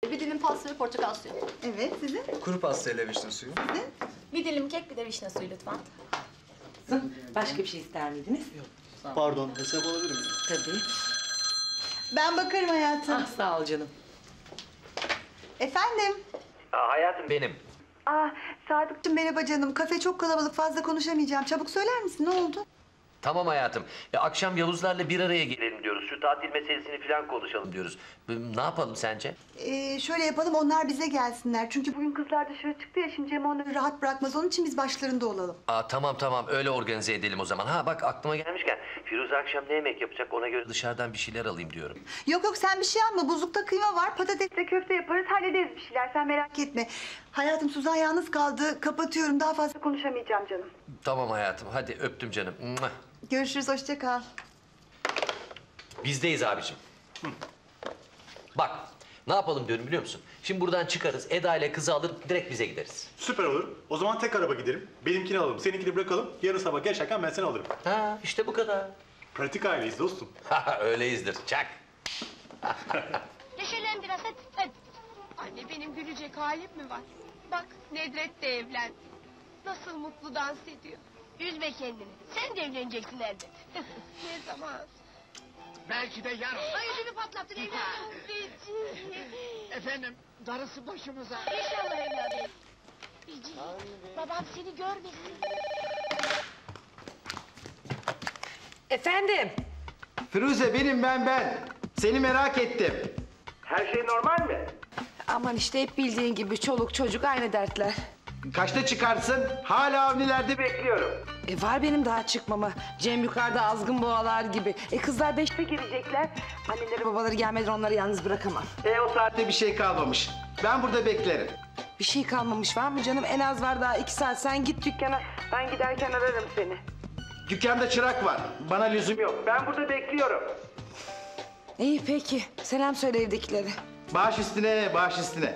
Bir dilim pasta ve portakal suyu. Evet, sizin? Kuru pastayla vişne suyu. Sizin? Bir dilim kek, bir de vişne suyu lütfen. Başka bir şey ister miydiniz? Pardon, hesap alabilir miyim? Tabii. Ben bakarım hayatım. Ah sağ ol canım. Efendim? Hayatım benim. Sadıkçım merhaba canım. Kafe çok kalabalık, fazla konuşamayacağım. Çabuk söyler misin, ne oldu? Tamam hayatım. Akşam Yavuzlarla bir araya gelelim diyoruz. Şu tatil meselesini falan konuşalım diyoruz. Ne yapalım sence? Şöyle yapalım, onlar bize gelsinler. Çünkü bugün kızlar dışarı çıktı ya, şimdi Cem onları rahat bırakmaz. Onun için biz başlarında olalım. Tamam öyle organize edelim o zaman. Ha bak aklıma gelmişken Firuze akşam ne yemek yapacak ona göre dışarıdan bir şeyler alayım diyorum. Yok sen bir şey alma. Buzlukta kıyma var. Patatesle köfte yaparız. Hallederiz bir şeyler. Sen merak etme. Hayatım Suzan yalnız kaldı. Kapatıyorum. Daha fazla konuşamayacağım canım. Tamam hayatım hadi öptüm canım. Mua. Görüşürüz. Hoşça kal. Bizdeyiz abicim. Bak ne yapalım diyorum biliyor musun? Şimdi buradan çıkarız Eda ile kızı alır direkt bize gideriz. Süper olur. O zaman tek araba gidelim. Benimkini alalım, seninkini bırakalım. Yarın sabah geçerken ben seni alırım. Ha işte bu kadar. Pratik aileyiz dostum. Öyleyizdir çak. Neşelen biraz hadi. Anne benim gülecek halim mi var? Bak Nedret de evlendi. Nasıl mutlu dans ediyor. Üzme kendini. Sen de evleneceksin elbet. Ne zaman? Belki de yarın. Ay ödümü patlattın evladım. Beci. Efendim, darısı başımıza. İnşallah evladım. Beci. Babam seni görmesin. Efendim? Firuze benim ben. Seni merak ettim. Her şey normal mi? Aman işte hep bildiğin gibi çoluk çocuk aynı dertler. Kaçta çıkarsın? Hala Avniler'de bekliyorum. Var benim daha çıkmama. Cem yukarıda azgın boğalar gibi. Kızlar 5'te gelecekler. Anneleri babaları gelmeden onları yalnız bırakamam. O saatte bir şey kalmamış. Ben burada beklerim. Bir şey kalmamış var mı canım? En az var daha 2 saat. Sen git dükkana. Ben giderken ararım seni. Dükkanda çırak var. Bana lüzum yok. Ben burada bekliyorum. İyi peki. Selam söyle evdekilere. Baş üstüne, baş üstüne.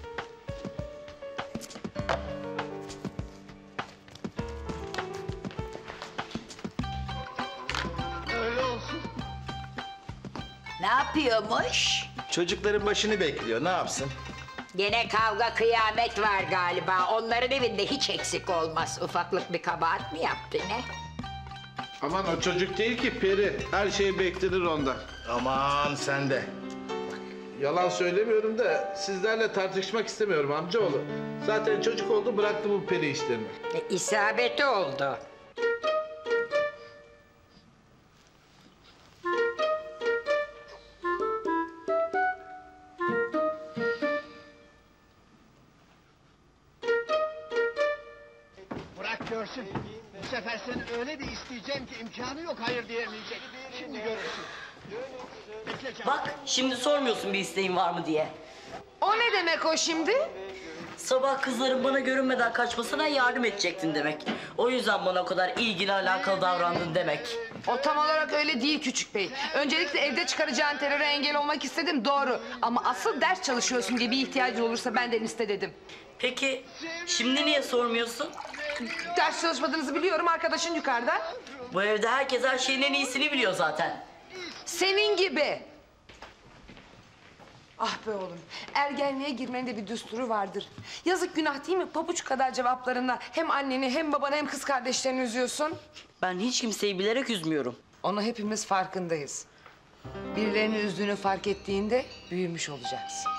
Öyle olsun. Ne yapıyormuş? Çocukların başını bekliyor. Ne yapsın? Gene kavga kıyamet var galiba. Onların evinde hiç eksik olmaz. Ufaklık bir kabahat mi yaptı ne? Aman o çocuk değil ki Peri. Her şey beklenir ondan. Aman sen de. Yalan söylemiyorum da sizlerle tartışmak istemiyorum amcaoğlu. Zaten çocuk oldu bıraktı bu Peri işlerini. İsabeti oldu. Bırak görsün. Bu sefer seni öyle bir isteyeceğim ki imkanı yok hayır diyemeyecek. Şimdi görürsün. Bekle canım. Bak şimdi sormuyorsun bir isteğin var mı diye. O ne demek o şimdi? Sabah kızların bana görünmeden kaçmasına yardım edecektin demek. O yüzden bana o kadar ilgili alakalı davrandın demek. O tam olarak öyle değil küçük bey. Öncelikle evde çıkaracağın teröre engel olmak istedim doğru. Ama asıl ders çalışıyorsun diye bir ihtiyacın olursa benden iste dedim. Peki şimdi niye sormuyorsun? Ders çalışmadığınızı biliyorum, arkadaşın yukarıda. Bu evde herkes her şeyin en iyisini biliyor zaten. Senin gibi. Ah be oğlum, ergenliğe girmenin de bir düsturu vardır. Yazık günah değil mi? Pabuç kadar cevaplarınla hem anneni hem babanı hem kız kardeşlerini üzüyorsun. Ben hiç kimseyi bilerek üzmüyorum. Onu hepimiz farkındayız. Birilerini üzdüğünü fark ettiğinde büyümüş olacaksın.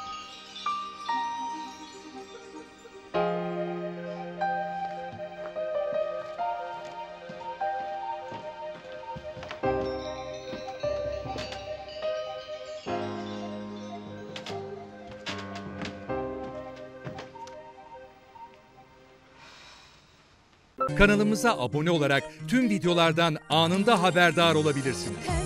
Kanalımıza abone olarak tüm videolardan anında haberdar olabilirsiniz.